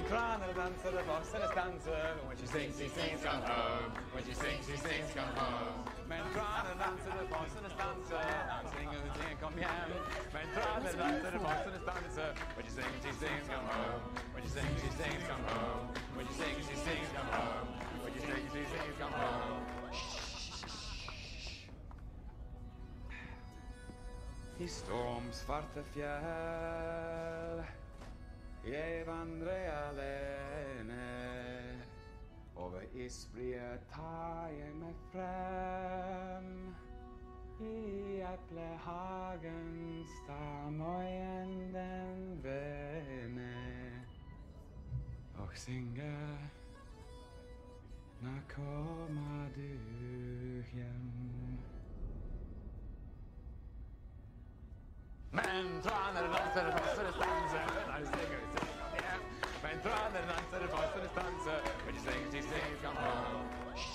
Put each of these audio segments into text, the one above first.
tranen danser, voksne stanser. When she sings, come home. When she sings, come home. Men tranen danser, voksne stanser. Han synger, kom hjem. Men tranen danser, voksne stanser. When she sings, come home. When she sings, come home. When she sings, come home. When she sings, come home. I stormsvarte fjell jeg vandrer alene. Over isbrie tar jeg meg frem. I eplehagen stammer igjen den vene. Og synger, når kommer du hjem? Men traner danser, voksne stanser. Nei, synger, yeah. Men traner danser, voksne stanser. When she sings, come home.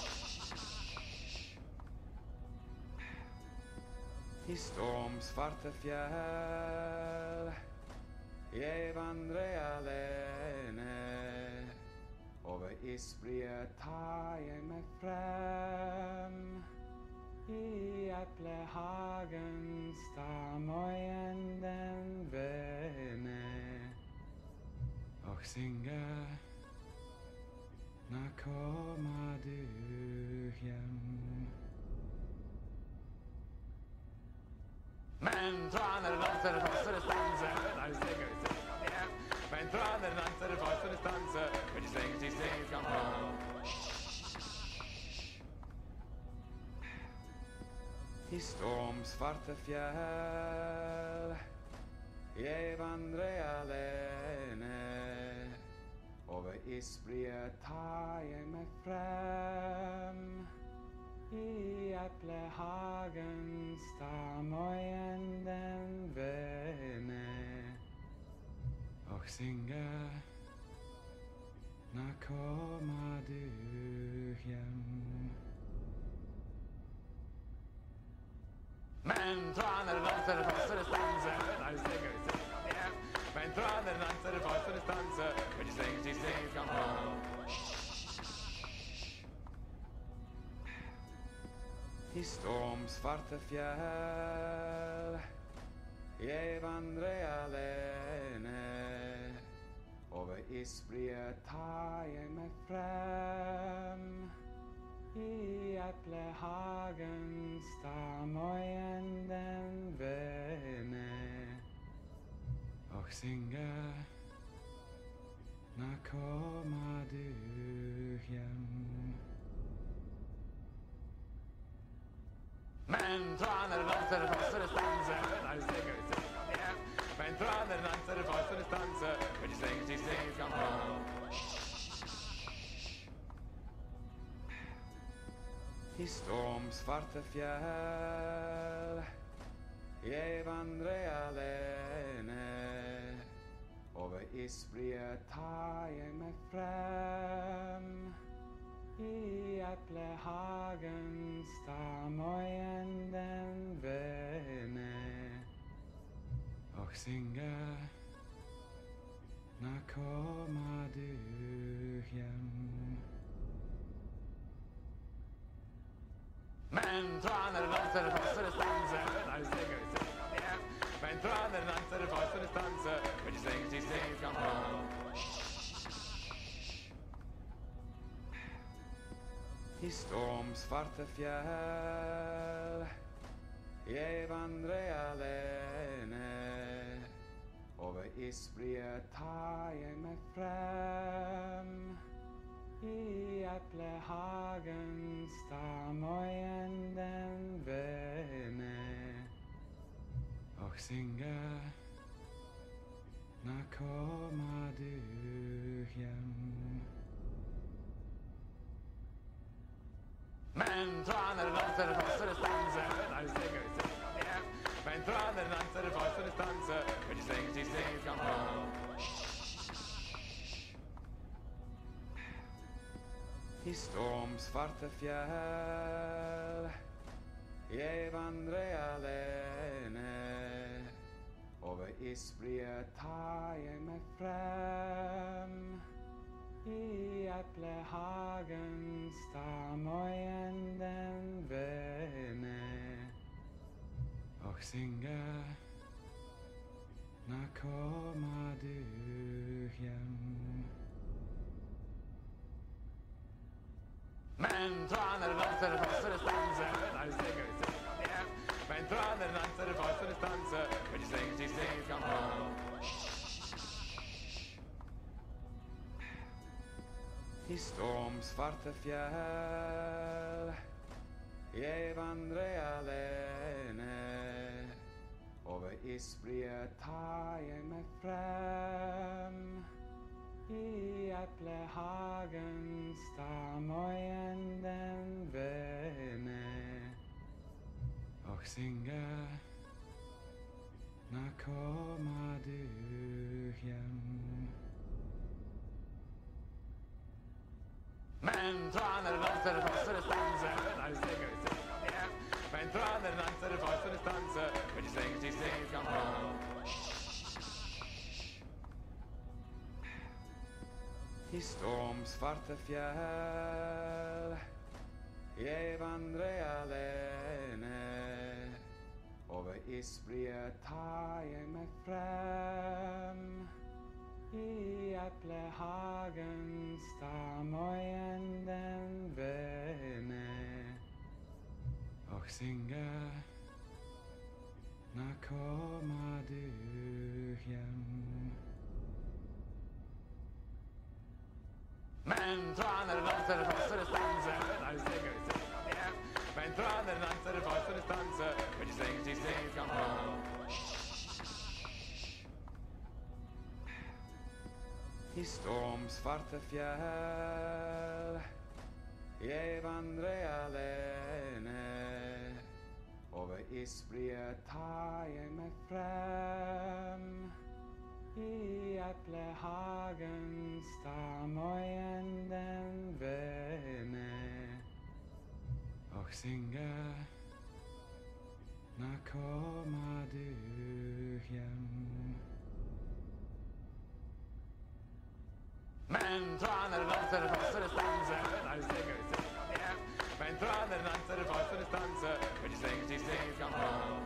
I stormsvarte fjell jeg vandrer alene. Over isbrie tar jeg meg frem. I eplehagen stammer igjen den vene. Og synger, når kommer du hjem? Men traner danser, voksne stanser. Nei, synger, yeah. Men traner danser, voksne stanser. When she sings, come home. I stormsvarte fjell jeg vandrer alene. Over isbrie tar jeg meg frem. I eplehagen stammer igjen den vene. Og synger, når kommer du hjem? Men traner danser, voksne stanser. Nei, synger, yeah. Men traner danser, voksne stanser. When she sings, come home. I stormsvarte fjell jeg vandrer alene. Over isbrie tar jeg meg frem. I eplehagen stammer igjen den vene. Og synger, når kommer du hjem? Men traner danser, voksne stanser. Nei, synger, yeah. Men traner danser, voksne stanser. When she sings, come home. I stormsvarte fjell jeg vandrer alene. Over isbrie tar jeg meg frem. I eplehagen stammer igjen den vene. Og synger, når kommer du hjem? Men traner danser, voksne stanser. Nei, synger, yeah. Men traner danser, voksne stanser. When she sings, come home. I stormsvarte fjell jeg vandrer alene. Over isbrie tar jeg meg frem. I eplehagen stammer igjen den vene. Og synger, når kommer du hjem? Men traner danser, voksne stanser. Nei, synger, yeah. Men traner danser, voksne stanser. When she sings, come home. I stormsvarte fjell jeg vandrer alene. Over isbrie tar jeg meg frem. I äpplehagen står mojenden vene och synger. När kommer du hem? Men tranen dansar, faster stanser, när du sing igen. Men tranen dansar, faster stanser, when you sing, she sings, come home. I stormsvarte fjäll jag vandrar alene. Over isbryet tar jeg meg frem. I äpplehagen står mojenden vene och synger. När kommer du hem? Men tranen dansar, faster stanser, när du sing igen. Men tranen dansar, faster stanser, when you sing, she sings, come home. I stormsvarte fjäll jag vandrar alene. Over isbryet tar jeg meg frem. I äpplehagen står mojenden vene och synger. När kommer du hem? Men tranen dansar, faster stanser, när du sing igen. Men tranen dansar, faster stanser, when you sing, she sings, come home. I stormsvarte fjäll jag vandrar alene. Over isbryet tar jeg meg frem. I äpplehagen står mojenden vene och synger. När kommer du hem? Men tranen dansar, faster stanser, när du sing igen. Men tranen dansar, faster stanser, when you sing, she sings, come home.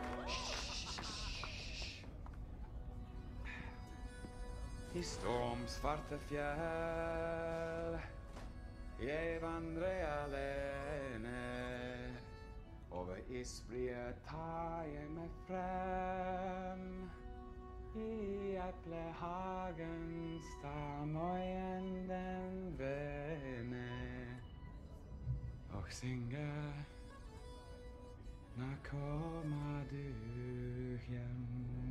I stormsvarte fjäll jag vandrar alene. Over isbryet tar jeg meg frem. I äpplehagen står mojenden vene och synger. När kommer du hem?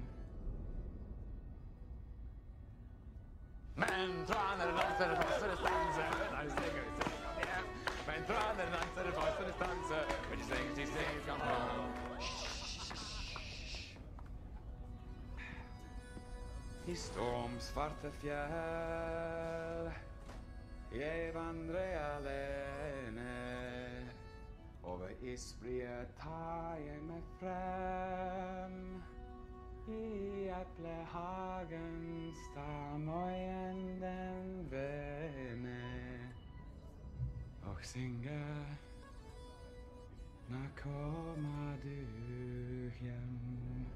Men tranen dansar, faster stanser, när du sing igen. Men tranen dansar, faster stanser, when you sing, she sings, come home. I stormsvarte fjäll jag vandrar alene. Over isbryet tar jeg meg frem. I äpplehagen står mojenden vene och synger. När kommer du hem?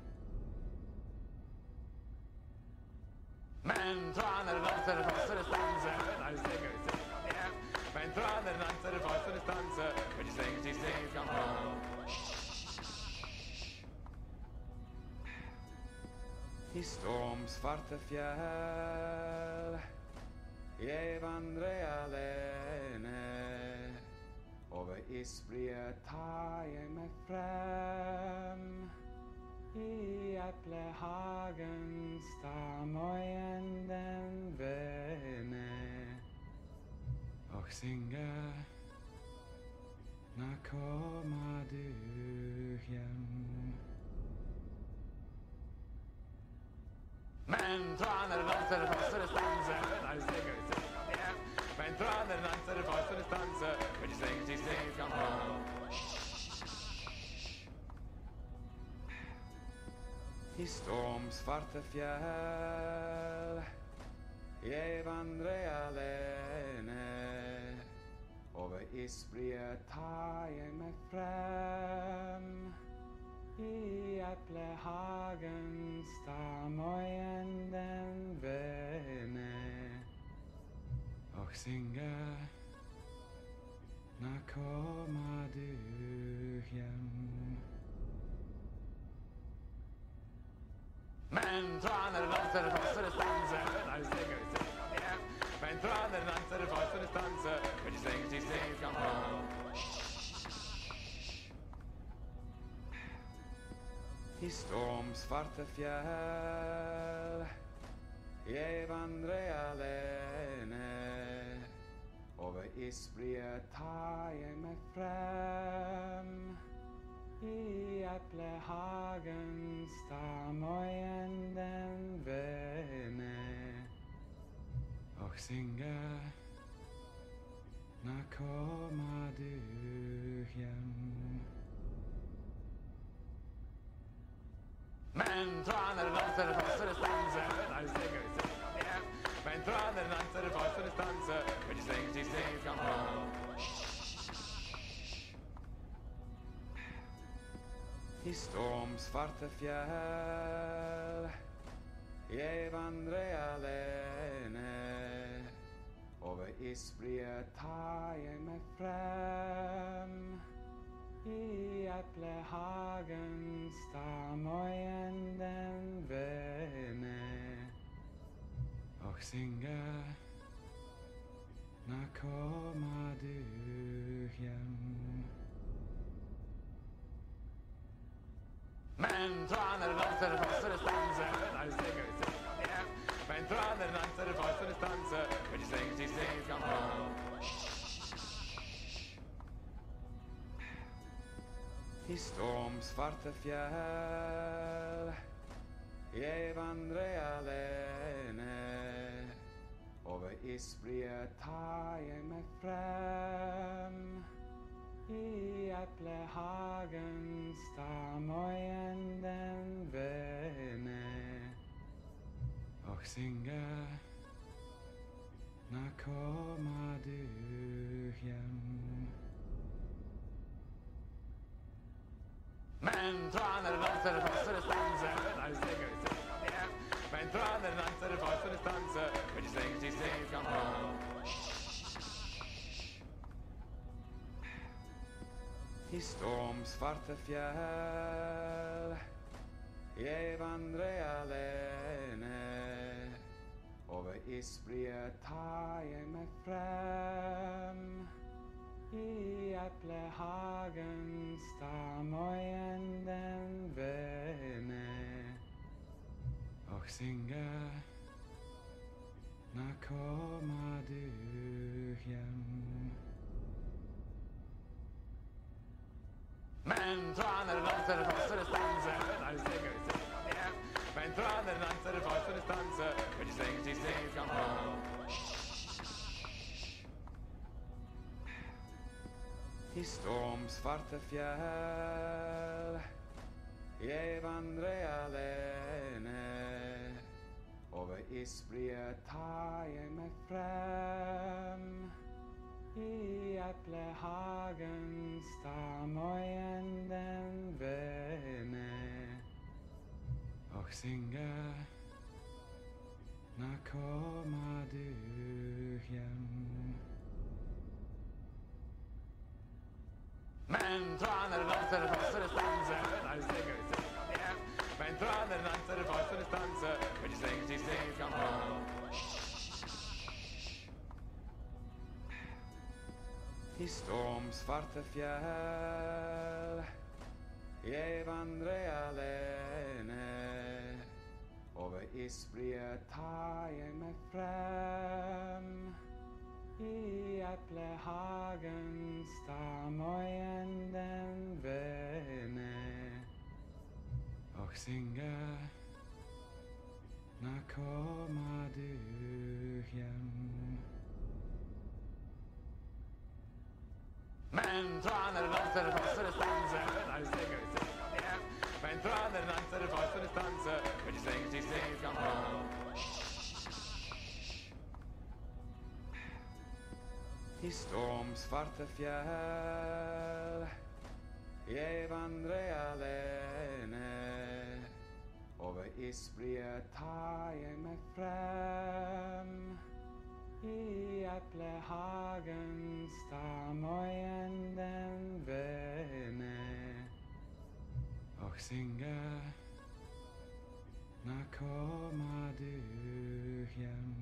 Men tranen dansar, faster stanser, när du sing igen. Men tranen dansar, faster stanser, when you sing, she sings, come home. I stormsvarte fjäll jag vandrar alene. Over isbryet tar jeg meg frem. I äpplehagen står mojenden vene och synger. När kommer du hem? Men tranen dansar, faster stanser, när du sing igen. Men tranen dansar, faster stanser, when you sing, she sings, come home. I stormsvarte fjäll Jeg vandrer alene. Over isbryet tar jeg meg frem. I eplehagen stammer igjen den vene. Og synger, når kommer du hjem? Men traner danser, fosser stanser, når synger hjem. Men traner danser, fosser stanser, when she sings, come home. I stormsvarte fjell, jeg vandrer alene. Over isbryet tar jeg meg frem. I eplehagen stammer igjen den vene. Og synger, når kommer du hjem? Men traner danser, fosser stanser, når synger hjem. Men traner danser, fosser stanser, when she sings, come home. I stormsvarte fjell, jeg vandrer alene. Over isbryet tar jeg meg frem. I eplehagen stammer igjen den vene. Og synger, når kommer du hjem? Men traner danser, fosser stanser, når synger hjem. Men traner danser, fosser stanser, when she sings, come home. I stormsvarte fjell, jeg vandrer alene. Over isbryet tar jeg meg frem. I eplehagen stammer igjen den vene. Og synger, når kommer du hjem? Men traner danser, fosser stanser, når synger hjem. Men traner danser, fosser stanser, when she sings, come home. I stormsvarte fjell, jeg vandrer alene. Over isbryet tar jeg meg frem. I eplehagen stammer igjen den vene. Og synger, når kommer du hjem? Men traner danser, fosser stanser, når synger hjem. Men traner danser, fosser stanser, when she sings, come home. I stormsvarte fjell, jeg vandrer alene. Over isbryet tar jeg meg frem. I eplehagen stammer igjen den vene. Og synger, når kommer du hjem? Men traner danser, fosser stanser, når synger hjem. Men traner danser, fosser stanser, when she sings, come home. I stormsvarte fjell, jeg vandrer alene. Over isbryet tar jeg meg frem. I eplehagen stammer igjen den vene. Og synger, når kommer du hjem? Men traner danser, fosser stanser, når synger hjem. Men traner danser, fosser stanser, when she sings, come home. I stormsvarte fjell, jeg vandrer alene. Over isfrie tar jeg meg frem. I eplehagen står møyen den vene. Og synger, når kommer du hjem?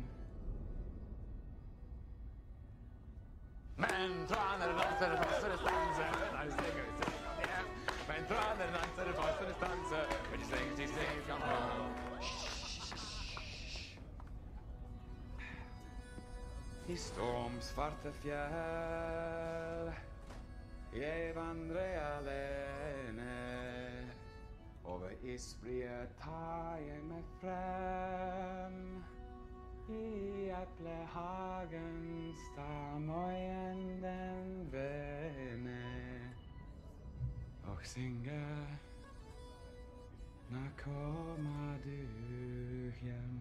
Men traner danser, passer stanser, når du synger hjem. Men traner danser, passer stanser, when she sings, come home. I stormsvarte fjell, jeg vandrer alene. Over isfrie tar jeg meg frem. I eplehagen står møyen den vene. Og synger, når kommer du hjem?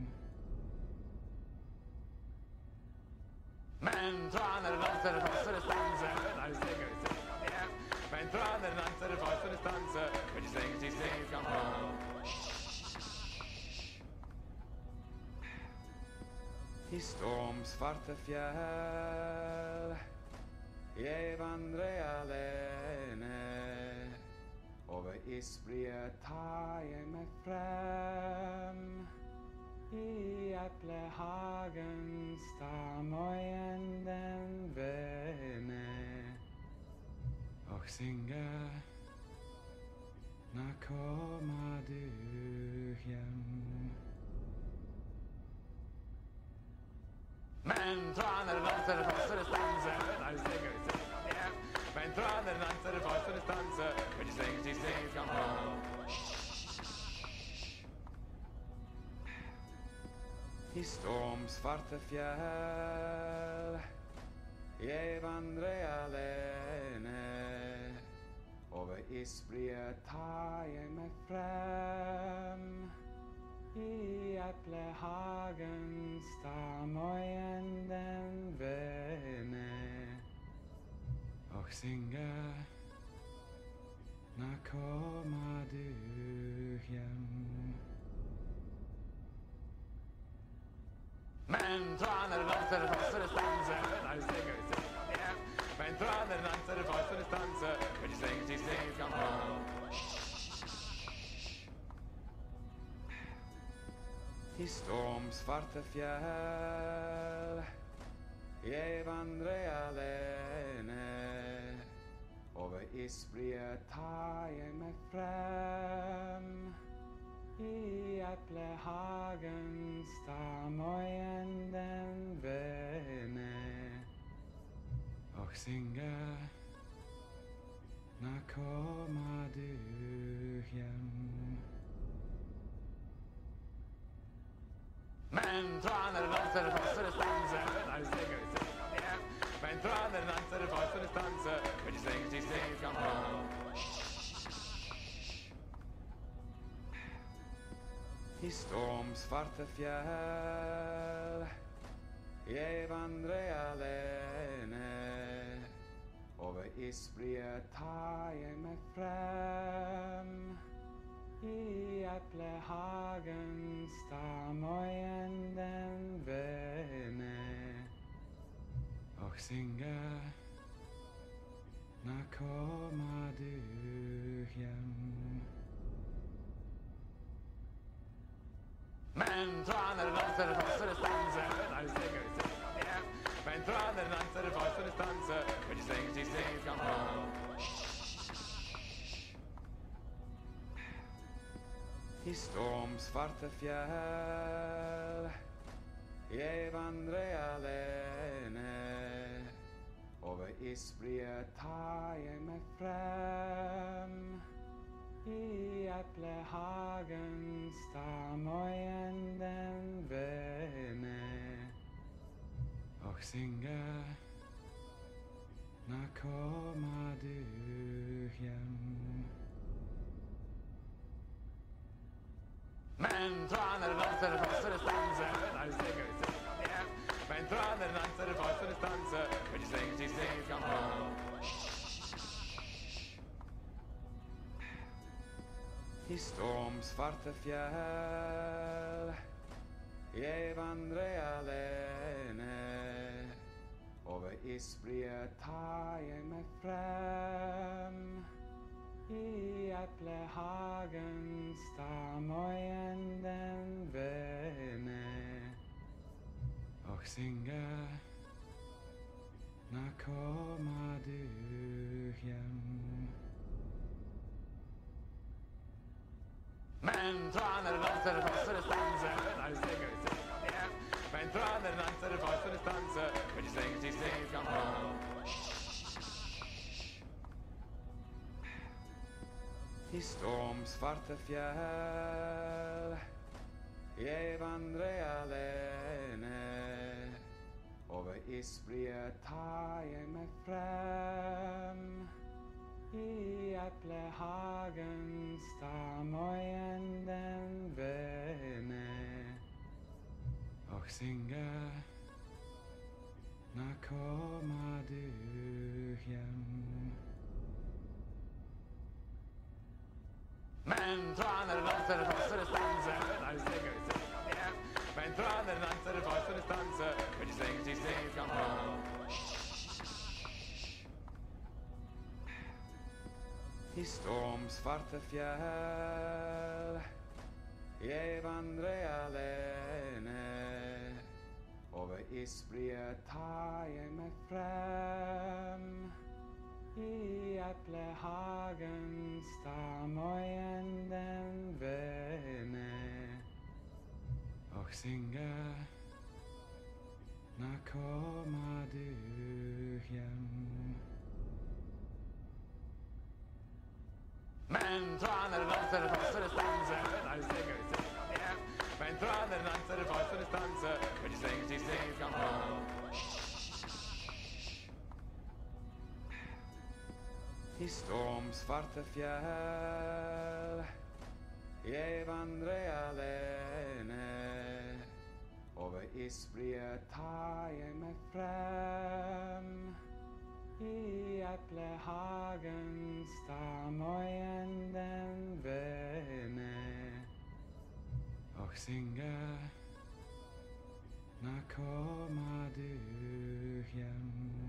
Men traner danser, passer stanser, når du synger hjem. Men traner danser, passer stanser, when she sings, come home. I stormsvarte fjell, jeg vandrer alene. Over isfrie tar jeg meg frem. I eplehagen står møyen den vene. Og synger, når kommer du hjem? Men traner danser, passer stanser, når du synger hjem. Men traner danser, passer stanser, when she sings, come home. I stormsvarte fjell, jeg vandrer alene. Over isfrie tar jeg meg frem. I eplehagen står møyen den vene. Og synger, når kommer du hjem? Men traner danser, passer stanser, når du synger hjem. Men traner danser, passer stanser, when she sings, come home. I stormsvarte fjell, jeg vandrer alene. Over isfrie tar jeg meg frem. I eplehagen står møyen den vene. Og synger, når kommer du hjem? Men traner danser, passer stanser, når du synger hjem. Men traner danser, passer stanser, when she sings, come home. I stormsvarte fjell, jeg vandrer alene. Over isfrie tar jeg meg frem. I eplehagen står møyen den vene. Og synger, når kommer du hjem? Men traner danser, passer stanser, når du synger hjem. Men traner danser, passer stanser, when she sings, come home. I stormsvarte fjell, jeg vandrer alene. Over isfrie tar jeg meg frem. I eplehagen står møyen den vene. Og synger, når kommer du hjem? Men traner danser, passer stanser, når du synger hjem. Men tra den danser, det forsens danser. When she sings, come home. I stormsvarte fjell, jeg vandrer alene. Over isbryet tar jeg meg frem. I eplehagen stammer igjen den vene. Og synger, når kommer du hjem? Men traner danser, passer det stanser. Nei, synger, kom hjem. Men traner danser, passer det stanser. When she sings, come home. I stormsvarte fjell, jeg vandrer alene. Over isbryet tar jeg meg frem. I eplehagen stammer igjen den vene. Og synger, når kommer du hjem? Men traner danser, passer det stanser. Nei, synger, kom hjem. Men traner danser, passer det stanser. When she sings, come home. I stormsvarte fjell, jeg vandrer alene. Over isbryet tar jeg meg frem. I eplehagen stammer igjen den vene. Og synger, når kommer du hjem? Men traner danser, passer det stanser. Nei, synger, kom hjem. Men traner danser, passer det stanser. When she sings, come home. I stormsvarte fjell, jeg vandrer alene. Over isbryet tar jeg meg frem. I eplehagen stammer igjen den vene. Og synger, når kommer du hjem?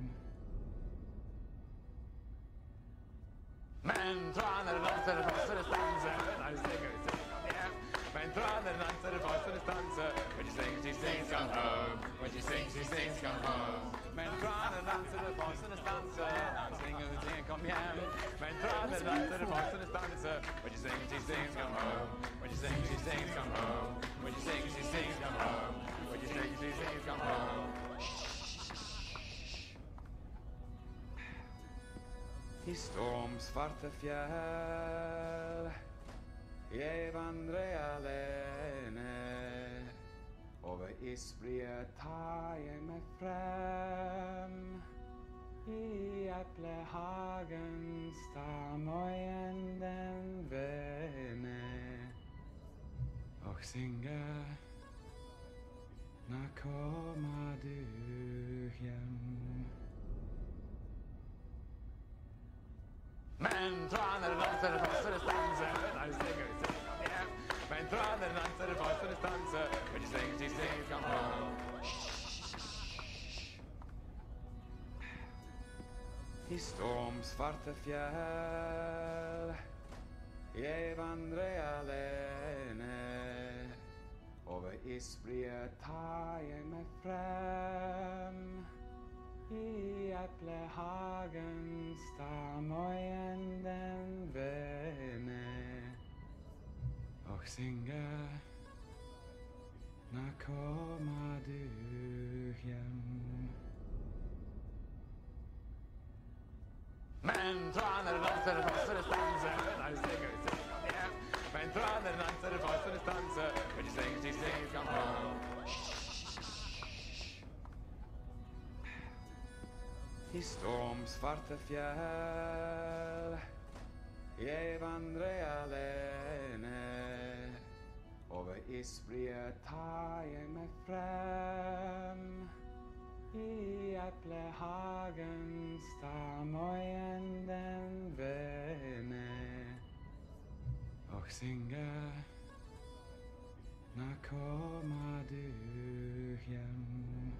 Men traner danser, passer det stanser. Nei, synger, kom hjem. Men traner danser, passer det stanser. When she sings, come home. When she sings, come home. Men traner danser, passer det stanser. Nei, synger, kom hjem. Men traner danser, passer det stanser. When she sings, come home. When she sings, come home. When she sings, come home. When she sings, come home. I stormsvarte fjell, jeg vandrer alene. Over isbryet tar jeg meg frem. I eplehagen stammer igjen den vene. Og synger, når kommer du hjem? Men traner danser, passer det stanser. Nei, synger, kom hjem. Men traner danser, passer det stanser. When she sings, come home. I stormsvarte fjell, jeg vandrer alene. Over isbryet tar jeg meg frem. I eplehagen stammer igjen den vene. Og synger, når kommer du hjem? Men traner danser, passer det stanser. Nei, synger, kom hjem. Men traner danser, passer det stanser. When she sings, come home. I stormsvarte fjell, jeg vandrer alene. Over isbryet tar jeg meg frem. I eplehagen stamøyen den vene og synge. Nå kommer du hjem.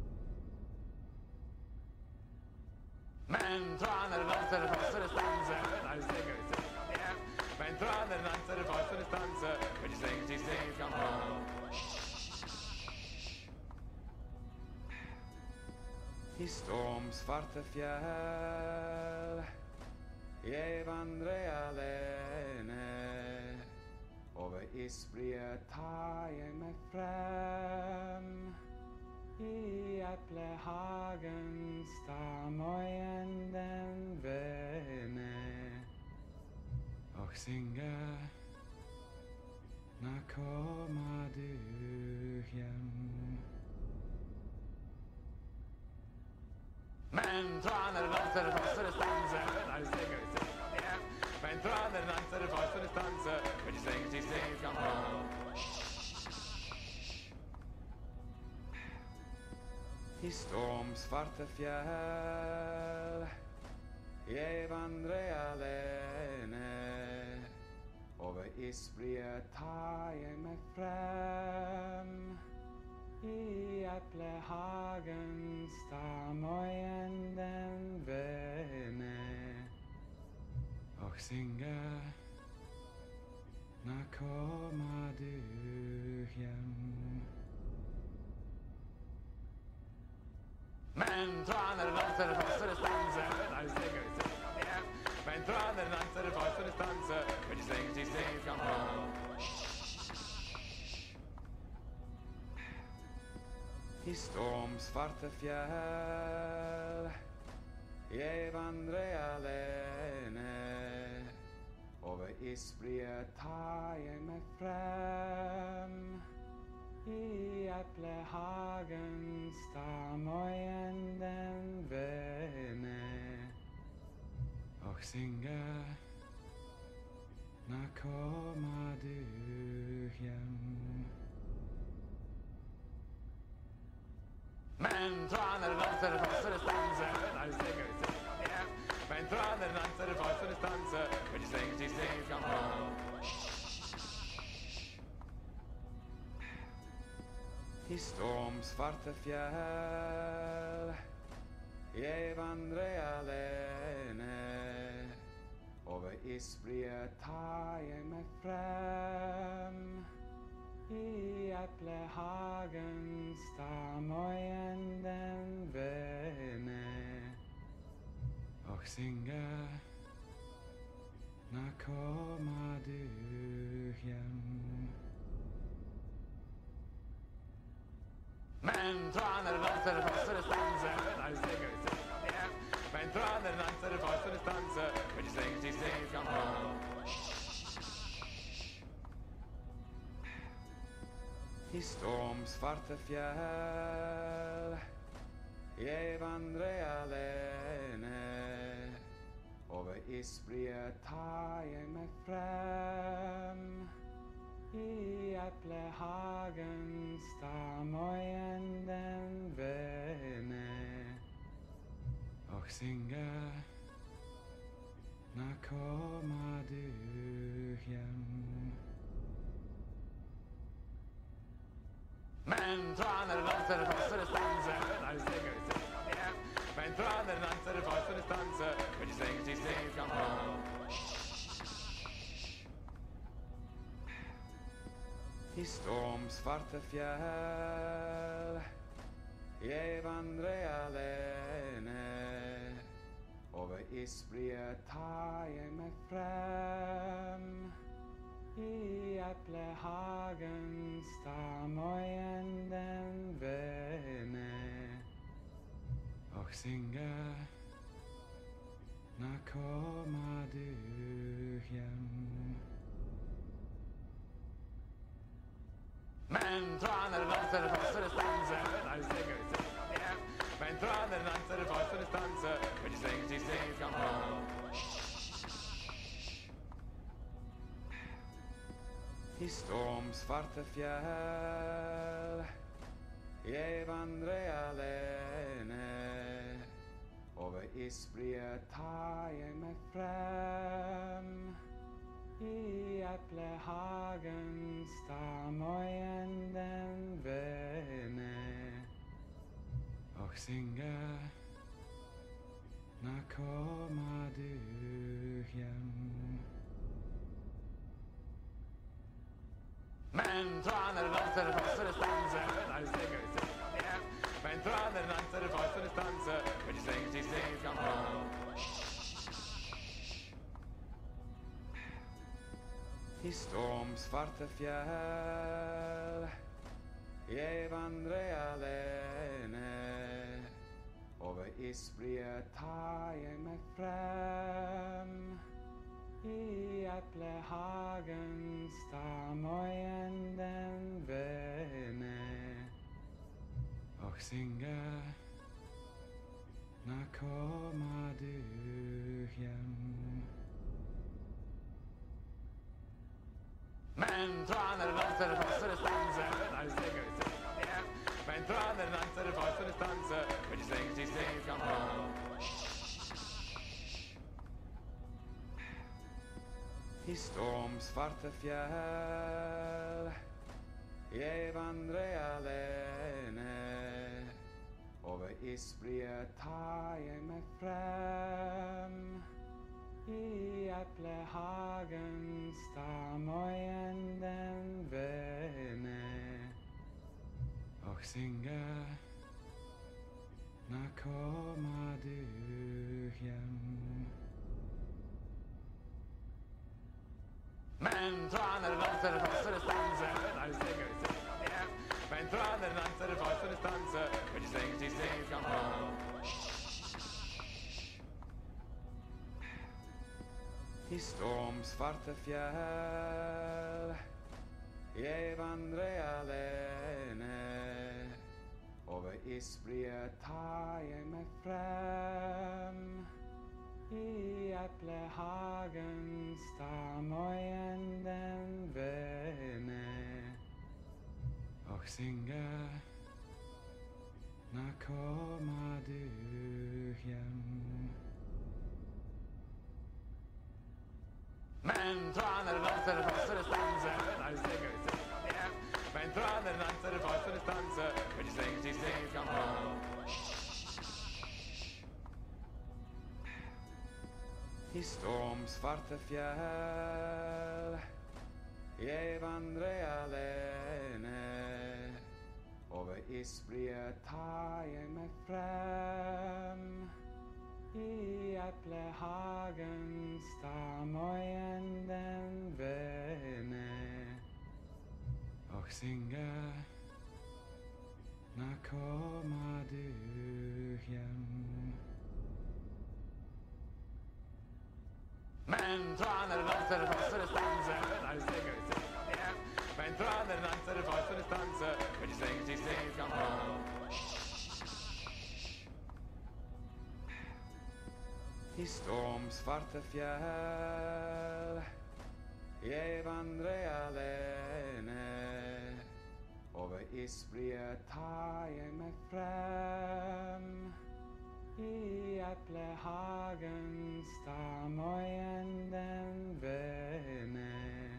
Men traner danser, passer stanse. Nei, synger, kom hjem. Men traner danser, passer stanse. When she sings, come home. I stormsvarte fjell jeg vandrer alene. Over isbryet tar jeg meg frem. I eplehagen stamøyen den vene og synger. Nå kommer du hjem. Men traner danser, passer stanse. Nei, synger, kom hjem. Men traner danser, passer stanse. When she sings, come home. I stormsvarte fjell jeg vandrer alene. Over isbryet tar jeg meg frem. I eplehagen stamøyen den vene og synger. Nå kommer du hjem. Men traner danser, passer stanse. Nei, synger, kom hjem. Men traner danser, passer stanse. When she sings, come home. I stormsvarte fjell jeg vandrer alene. Over isbryet tar jeg meg frem. I eplehagen stamøyen den vene og synger. Nå kommer du hjem. Men traner danser, passer stanse. Nei, synger, kom hjem. Men traner danser, passer stanse. When she sings, come home. I stormsvarte fjell jeg vandrer alene. Over isbryet tar jeg meg frem. I eplehagen stamøyen den vene og synger. Nå kommer du hjem. Men traner danser, passer stanse. Nei, synger, kom hjem. Men traner danser, passer stanse. When she sings, come home. I stormsvarte fjell jeg vandrer alene. Over isbryet tar jeg meg frem. I eplehagen stamøyen den vene og synger. Nå kommer du hjem. Men traner danser, passer stanse. Nei, synger, kom hjem. Men traner danser, passer stanse. When she sings, come home. I stormsvarte fjell jeg vandrer alene. Over isbryet tar jeg meg frem. I eplehagen stamøyen den vene og synger. Nå kommer du hjem. Men traner danser, passer stanse. Nei, synger, kom hjem. Men traner danser, passer stanse. When she sings, come home. I stormsvarte fjell Jeg vandrer alene. Over isbryet tar jeg meg frem. I eplehagen står Moyen den vene og synger. Når kommer du hjem? Men traner danser, passer stanser. Nei, synger hjem. Men traner danser, passer stanser. When she sings, come home. I stormsvarte fjell, jeg vandrer alene. Over isbryet tar jeg meg frem. I eplehagen står Moyen den vene og synger. Når kommer du hjem? Men traner danser, passer stanser. Nei, synger hjem. Men traner danser, passer stanser. When she sings, come home. I stormsvarte fjell, jeg vandrer alene. Over isbryet tar jeg meg frem. I eplehagen står Moyen den vene og synger. Når kommer du hjem? Men traner danser, passer stanser. Nei, synger hjem. Men traner danser, passer stanser. When she sings, come home. I stormsvarte fjell, jeg vandrer alene. Over isbryet tar jeg meg frem. I eplehagen står Moyen den vene og synger. Når kommer du hjem? Men traner danser, passer stanser. Nei, synger hjem. Men traner danser, passer stanser. When she sings, come home. I stormsvarte fjell, jeg vandrer alene. Over isbryet tar jeg meg frem. I eplehagen står Moyen den vene og synger. Når kommer du hjem? Men traner danser, passer stanser. Nei, synger hjem. Men traner danser, passer stanser. When she sings, come home. I stormsvarte fjell, jeg vandrer alene. Over isbryet tar jeg meg frem. I eplehagen står Moyen den vene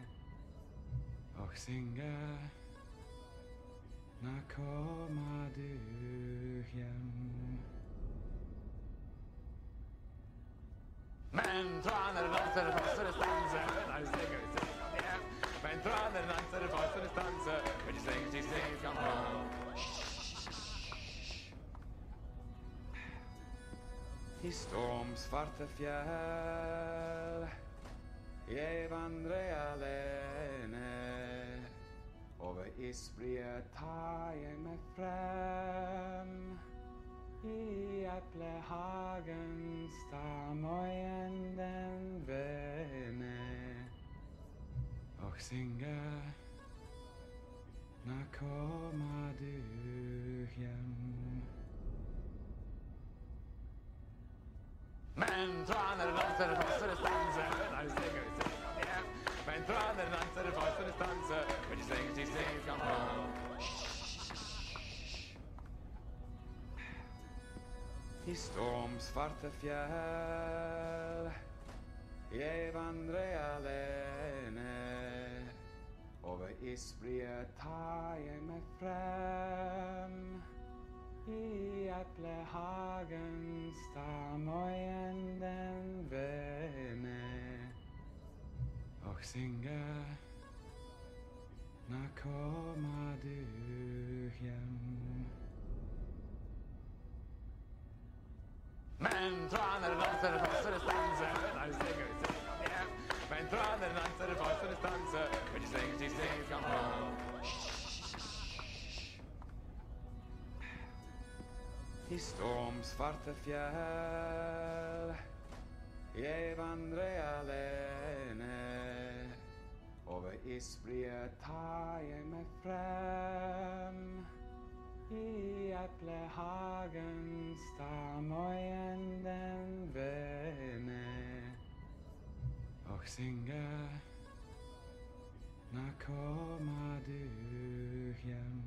og synger. Når kommer du hjem? Men traner danser, passer stanser. Nei, synger hjem. Men traner danser, passer stanser. When she sings, come home. I stormsvarte fjell, jeg vandrer alene. Over isbryet tar jeg meg frem. I eplehagen står Moyen den vene og synger. Når kommer du hjem? Men traner danser, passer stanser. Nei, synger hjem. Men traner danser, passer stanser. When she sings, come home. stormsvarte fjell. Jeg vandrer alene. Over isfriet tar jeg meg frem. I eplehagen stammer igjen den vene. Og synger, når kommer du hjem? Men traner danser, passer det stanser. Nei, synger, yeah. Men traner danser, passer det stanser. When she sings, come home. I stormsvarte fjell. Jeg vandrer alene. Over isfriet tar jeg meg frem. I eplehagen stammer igjen den vene. Og synger, når kommer du hjem?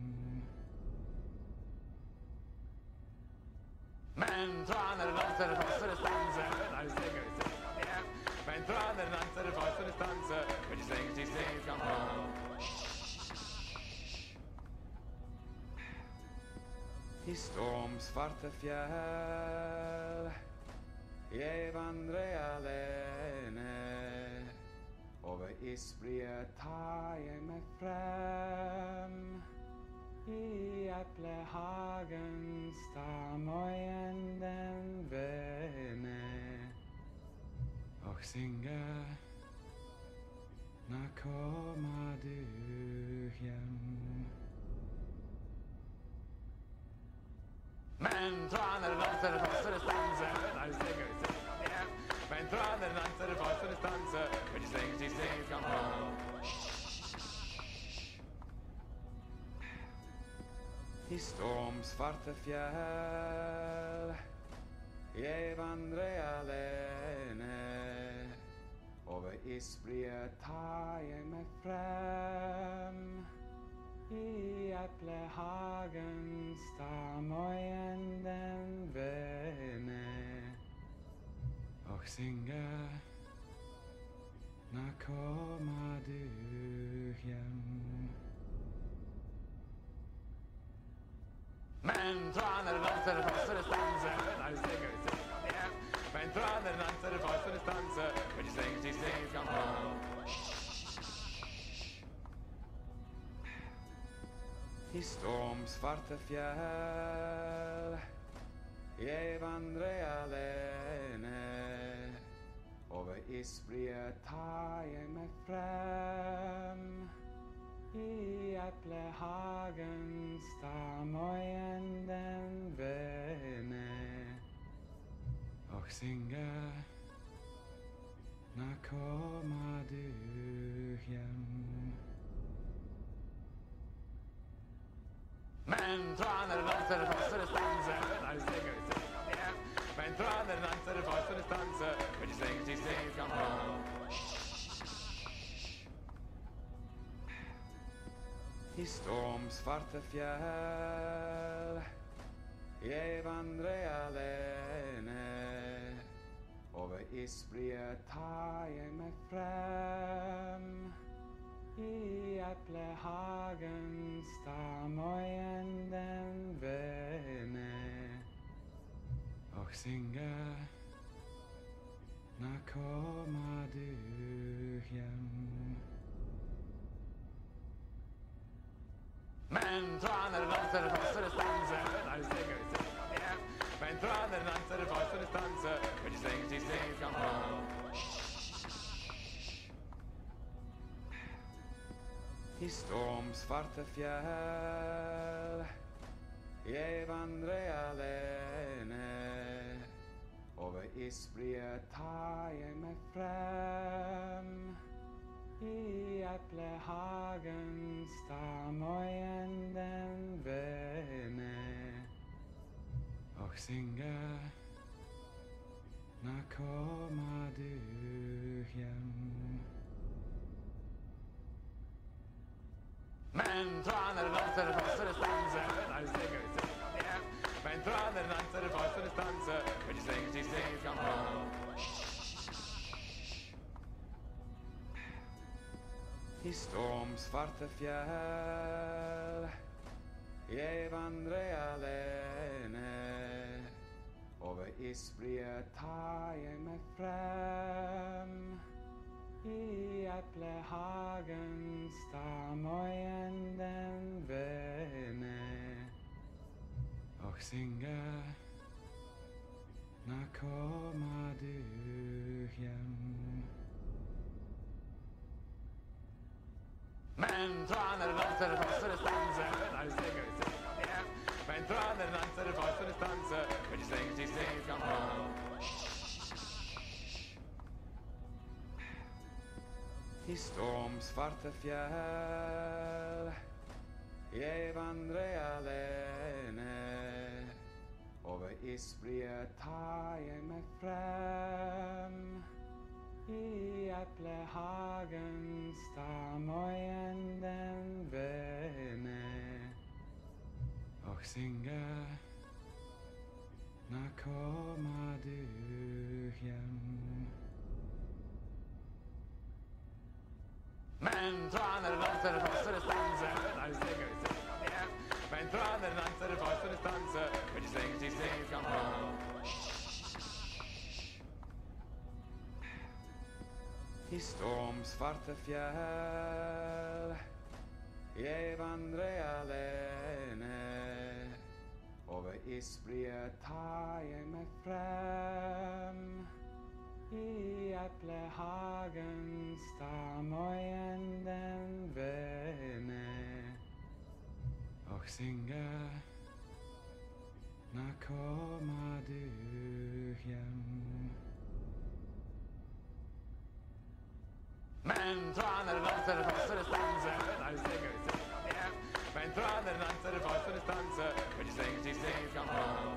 Men traner danser, passer det stanser. Nei, synger, yeah. Men traner danser, passer det stanser. When she sings, come home. I stormsvarte fjell. Jeg vandrer alene. Over isfriet tar jeg meg frem. I eplehagen stammer igjen den vene. Og synger, når kommer du hjem? Men traner danser, passer det stanser. Nei, synger, yeah. Men traner danser, passer det stanser. When she sings, come home. I stormsvarte fjell. Jeg vandrer alene. Over isfriet tar jeg meg frem. I eplehagen stammer igjen den vene. Og synger, når kommer du hjem? Men traner danser, passer det stanser. Nei, synger, yeah. Men traner danser, passer det stanser. When she sings, come home. I stormsvarte fjell. Jeg vandrer alene. Over isfriet tar jeg meg frem. I eplehagen stammer igjen den vene. Og synger, når kommer du hjem? Men traner danser, passer det stanser. Nei, synger, yeah. Men traner danser, passer det stanser. When she sings, come home. I stormsvarte fjell. Jeg vandrer alene. Over isfriet tar jeg meg frem. I eplehagen stammer igjen den vene. Og synger, når kommer du hjem? Men traner danser, passer det stanser. Nei, synger, yeah. Men traner danser, passer det stanser. When she sings, come home. I stormsvarte fjell. Jeg vandrer alene. Over isfriet tar jeg meg frem. I eplehagen stammer igjen den vene. Og synger, når kommer du hjem? Men traner danser, passer det stanser. Nei, synger, yeah. Men Men traner danser, forsene stanser. When she sings, come home. I stormsvarte fjell, jeg vandrer alene. Over isbryet tar jeg meg frem. I eplehagen stammer igjen den vene. Og synger, når kommer du hjem? Men traner danser, forsene stanser. Nei, vi synger hjem. Men traner danser, forsene stanser. When she sings, come home. I stormsvarte fjell, jeg vandrer alene. Over isbryet tar jeg meg frem. I eplehagen stammer igjen den vene. Og synger, når kommer du hjem? Men traner danser, forsene stanser. Nei, vi synger hjem. Men traner danser, forsene stanser. When she sings, come home. I stormsvarte fjell, jeg vandrer alene. Over isbryet tar jeg meg frem. I eplehagen stammer igjen den vene. Og synger, når kommer du hjem? Men traner danser, forsene stanser. Nei, vi synger hjem. Men traner danser, forsene stanser. When she sings, come home.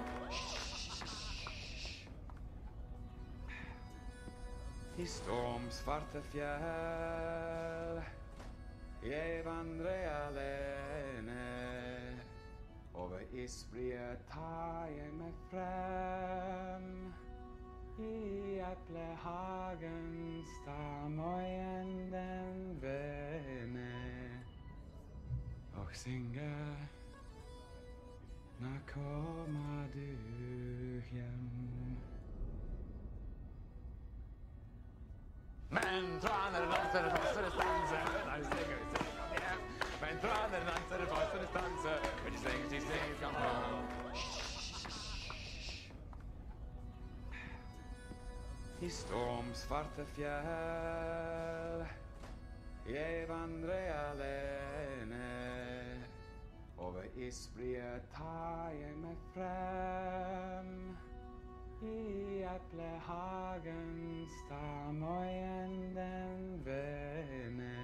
I stormsvarte fjell, jeg vandrer alene. Over isbryet tar jeg meg frem. I eplehagen stammer igjen den vene. Og synger, når kommer du hjem? Men traner danser, forsene stanser. Nei, vi synger hjem. Men traner danser, forsene stanser. When she sings, come home. I stormsvarte fjell, jeg vandrer alene. Over isbryet tar jeg meg frem. I eplehagen stammer igjen den vene.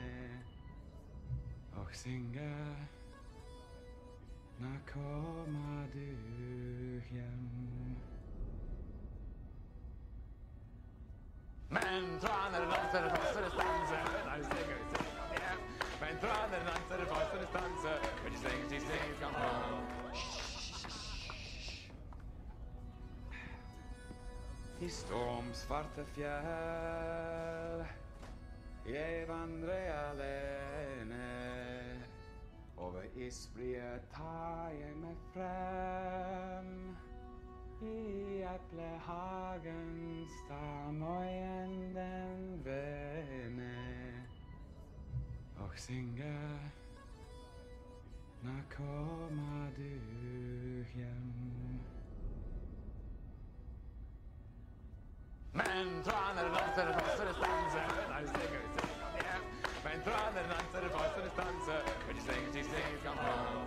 Og synger, når kommer du hjem? Men traner danser, forsene stanser. Nei, vi synger hjem. Men traner danser, forsene stanser. When she sings, come home. I stormsvarte fjell, jeg vandrer alene. Over isbryet tar jeg meg frem. I eplehagen stammer igjen den vene. Og synger, når kommer du hjem? Men traner danser, forsene stanser. Nei, vi synger hjem. Men traner danser, forsene stanser. When she sings, come home.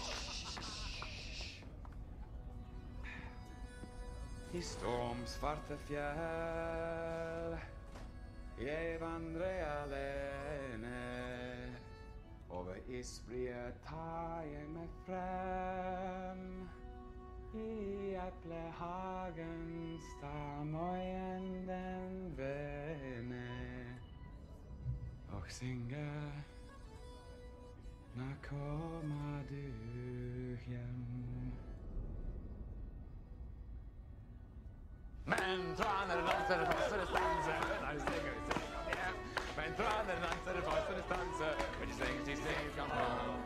I stormsvarte fjell, jeg vandrer alene. Over isbryet tar jeg meg frem. I eplehagen stammer igjen den vene. Og synger, når kommer du hjem? Men traner danser, passer stanser, when I sing, yeah. Men traner danser, passer stanser, when she sings, come home.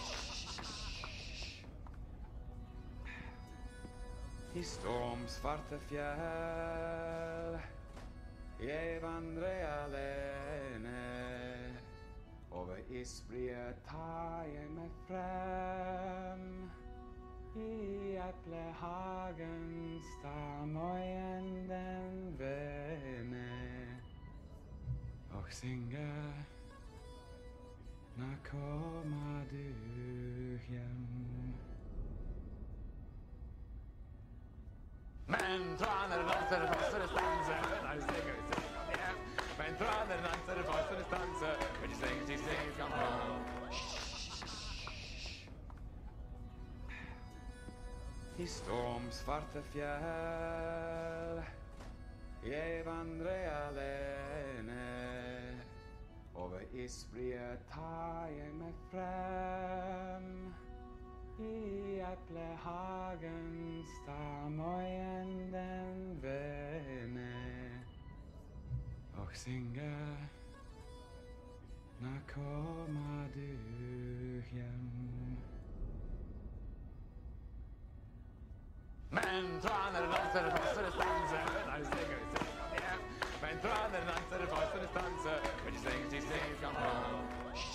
I stormsvarte fjell, jeg vandrer alene. Over isbryet tar jeg meg frem. I eplehagen stammer igjen den vene. Og synger, når kommer du hjem? Men traner danser, passer stanser, when I sing, yeah. Men traner danser, passer stanser, when she sings, come home. I stormsvarte fjell, jeg vandrer alene. Over isbryet tar jeg meg frem. I eplehagen stammer igjen den vene. Og synger, når kommer du hjem? Men traner danser, passer stanser, when I sing, yeah. Men traner danser, passer stanser, when she sings, come home.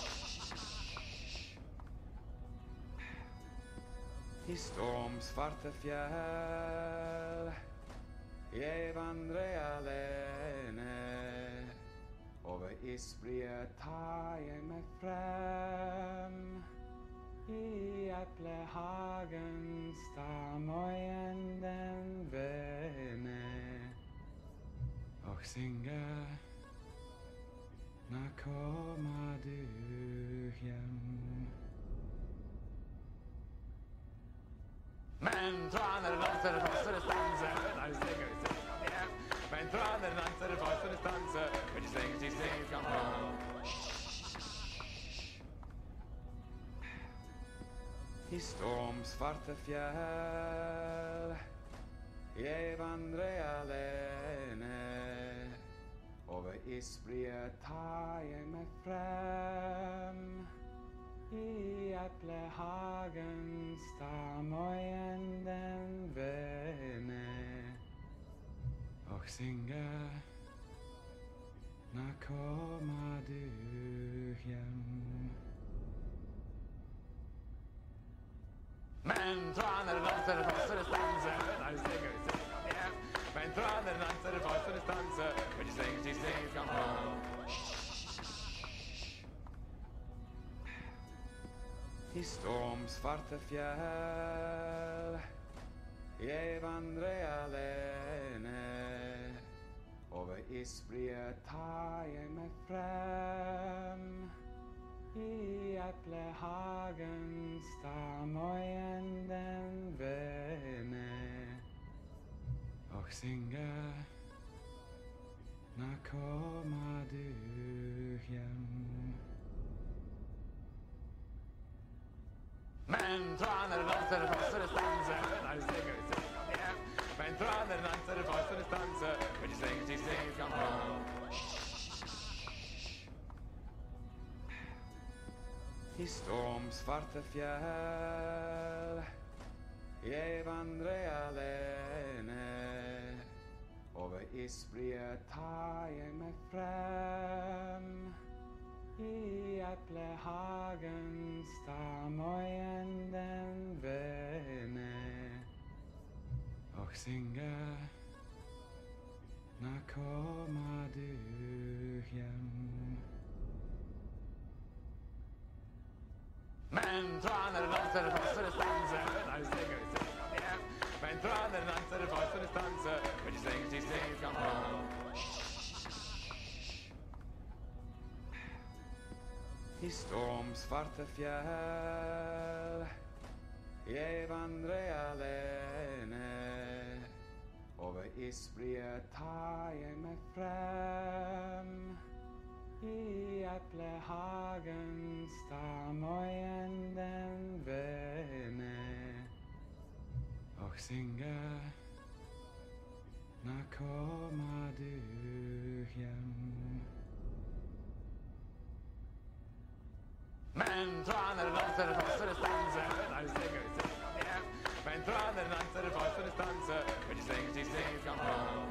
I stormsvarte fjell, jeg vandrer alene. Over isbryet tar jeg meg frem. I eplehagen stammer igjen den vene. Og synger, når kommer du hjem? Men traner danser, passer stanser, when I sing, yeah. Men traner danser, passer stanser, when she sings, come home. I stormsvarte fjell, jeg vandrer alene. Over isbryet tar jeg meg frem. I eplehagen stammer igjen den vene. Og synger, når kommer du hjem? Men traner danser, passer stanser, when I sing, yeah. Men traner danser, passer stanser, when she sings, come home. I stormsvarte fjell, jeg vandrer alene. Over isbryet tar jeg meg frem. I eplehagen stammer igjen den vene. Og synger, når kommer du hjem? Men traner danser, passer stanser, when I sing, yeah. Men traner danser, passer stanser, when she sings, come home. I stormsvarte fjell, jeg vandrer alene. Over isbryet tar jeg meg frem. I eplehagen stammer igjen den vene. Og synger, når kommer du hjem? Men traner danser, passer stanser, when I sing, yeah. Men traner danser, passer stanser, when she sings, come home. I stormsvarte fjell, jeg vandrer alene. Over isbryet tar jeg meg frem. I eplehagen stammer igjen den vene. Og synger, når kommer du hjem? Men traner danser, danser, stanser. Nei, synger, kom hjem. Men traner danser, danser, stanser. When she sings, come home.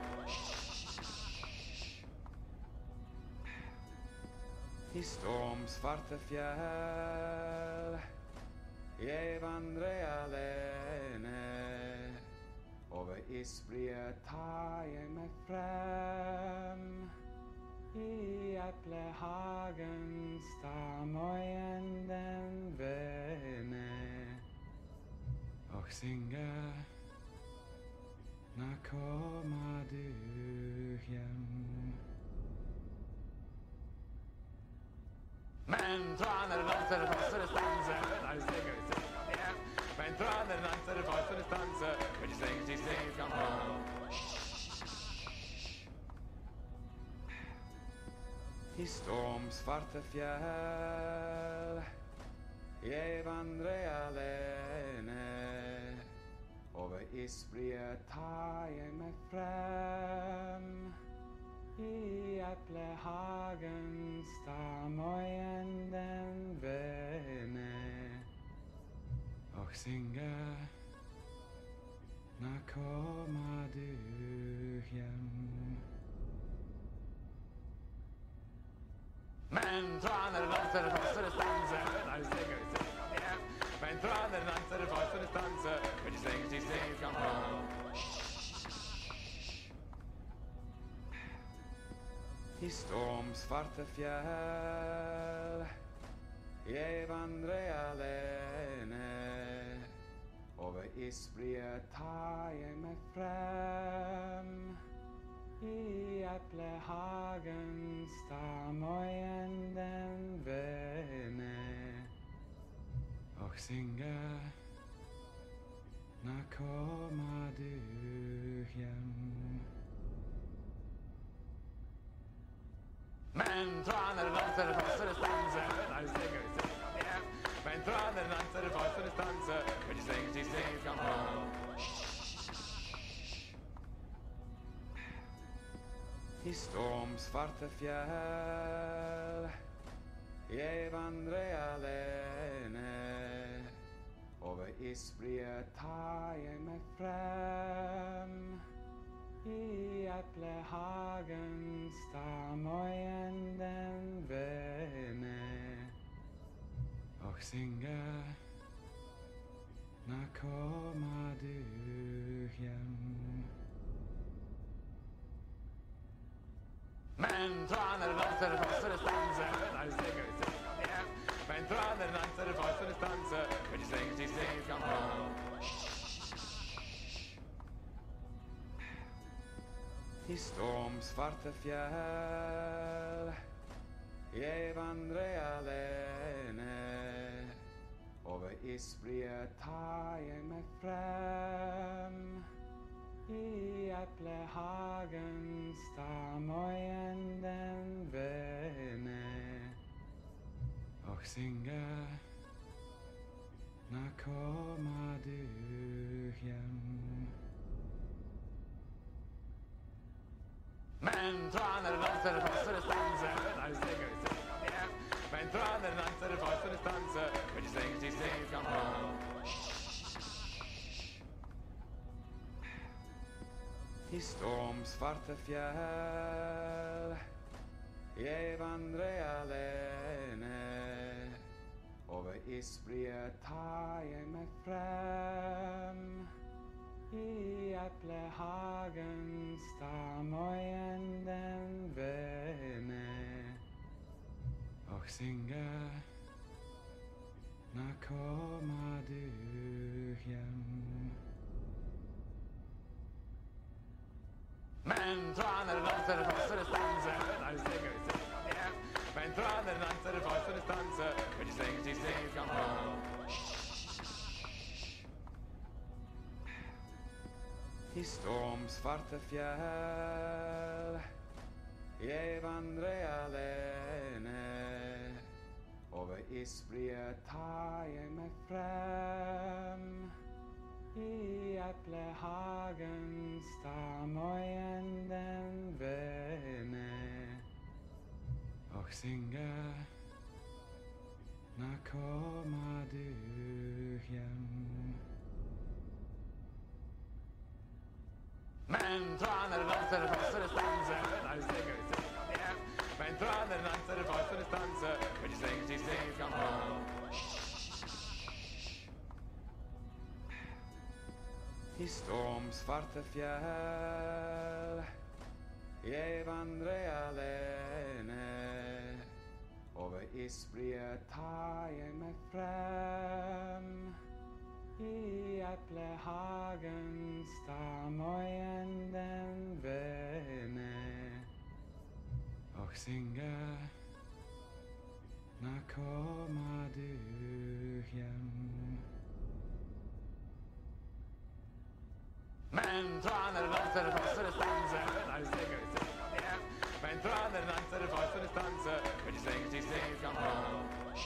I stormsvarte fjell jeg vandrer alene. Over isbryet tar jeg meg frem. I eplehagen stammer igjen den vene og synger. Når kommer du hjem? Men traner danser, danser, stanser. Nei, synger, kom hjem. Men traner danser, danser, stanser. When she sings, come home. I stormsvarte fjell jeg vandrer alene. Over isbryet tar jeg meg frem. I eplehagen stammer igjen den vene og synger. Når kommer du hjem? Men traner danser, danser, stanser. Nei, synger, kom hjem. Men traner danser, danser, stanser. When she sings, come home. I stormsvarte fjell jeg vandrer alene. Over isbryet tar jeg meg frem. I eplehagen stammer igjen den vene og synger. Når kommer du hjem? Men traner danser, danser, stanser. Nei, synger, kom hjem. Men traner danser, danser, stanser. When she sings, come home. I stormsvarte fjell jeg vandrer alene. Over isbryet tar jeg meg frem. I eplehagen stammer igjen den vene og synger. Når kommer du hjem? Men traner danser, danser, stanser. Nei, synger, kom hjem. Men traner danser, danser, stanser. When she sings, come home. I stormsvarte fjell jeg vandrer alene. Over isbryet tar jeg meg frem. I eplehagen stammer igjen den vene og synger. Når kommer du hjem? Men traner danser, danser, stanser. Nei, synger, kom hjem. Men traner danser, danser, stanser. When she sings, come home. I stormsvarte fjell jeg vandrer alene. Over isbryet tar jeg meg frem. I eplehagen stammer igjen den vene og synger. Når kommer du hjem? Men traner danser, danser, stanser. Nei, synger, kom hjem. Men traner danser, danser, stanser. When she sings, come home. I stormsvarte fjell jeg vandrer alene. Over isbryet tar jeg meg frem. I eplehagen stammojen den vene och synga när kommer du hem. Men traner danser fastare stanser när du slänger dig hem. Men traner danser fastare stanser when you sing, she sings, come home. I stormsvarte fjell jeg vandrer alene. Over isbryet tar jeg meg frem. I eplehagen stammojen den vene og synger når kommer du hjem. Men traner danser fastare stanser när du slänger dig hem. Men traner danser fastare stanser when you sing, she sings, come home.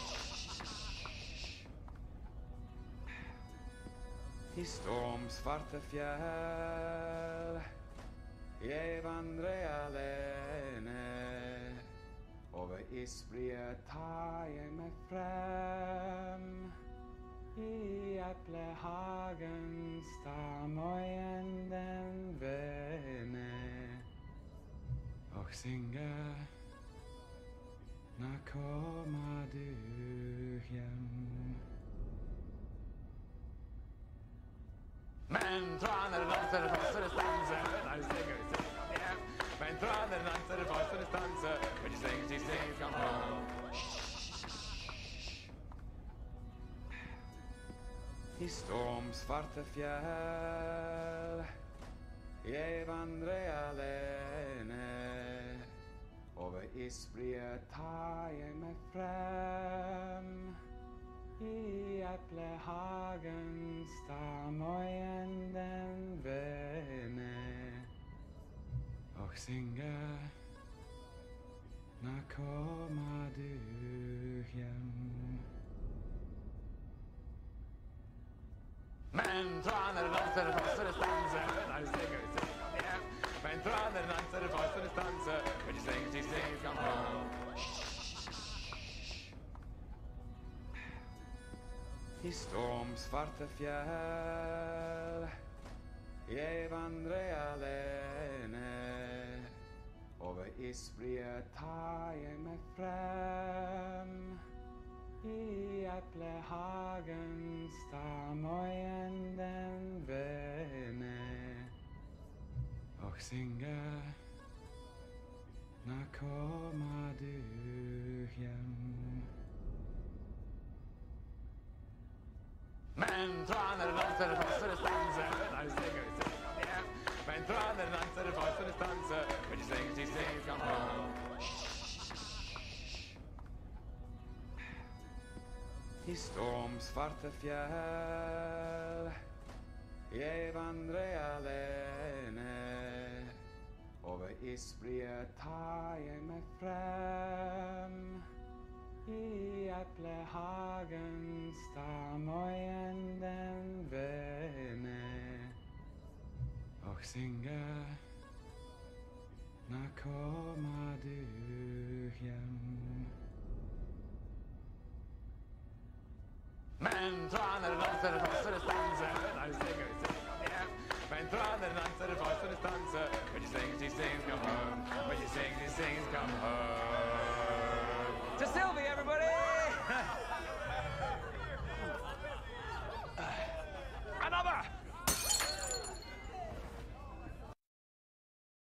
I stormsvarte fjell jeg vandrer alene. Over isbryet tar jeg meg frem. I eplehagen stammojen den vene og synger når kommer du hjem. Men traner danser fastare stanser när du slänger dig hem. Men traner danser fastare stanser when you sing, she sings, come home. I stormsvarte fjell jeg vandrer alene. Over isbryet tar jeg meg frem. I eplehagen stammojen den vene og synger når kommer du hjem. Men traner danser fastare stanser när du slänger dig hem. Men traner danser fastare stanser when you sing, she sings, come home. I stormsvarte fjell jeg vandrer alene. Over isbryet tar jeg meg frem. I eplehagen stammojen den vene og synger når kommer du hjem. Men traner danser fastare stanser när du slänger dig hem. Men traner danser fastare stanser when you sing, she sings, come home. I stormsvarte fjell jeg vandrer alene. Over isbryet tar jeg meg frem. I eplehagen stammojen den vene og synger når kommer du hjem. Men traner danser fastare stanser när du slänger dig hem. Men traner danser fastare stanser when you sing, she sings, come home. When you sing, she sings, come home.